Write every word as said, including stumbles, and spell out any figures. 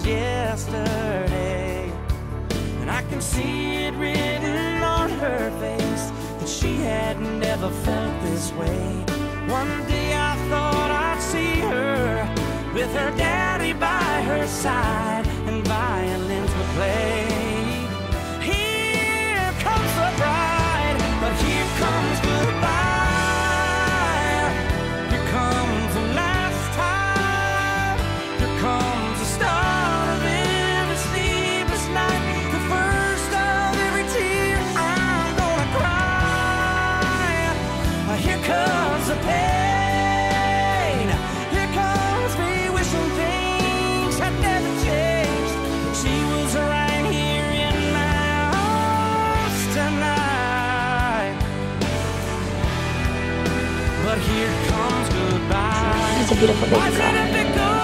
yesterday, and I can see it written on her face that she had never felt this way. One day I thought I'd see her with her daddy by her side, and violins would play. Here comes the bride, but here comes goodbye. Here comes the last time. Here comes the start of every sleepless night, the first of every tear I'm gonna cry. Here comes the pain. Here comes me wishing things had never changed. She was right here in my arms tonight. But here comes goodbye. It's a beautiful baby girl.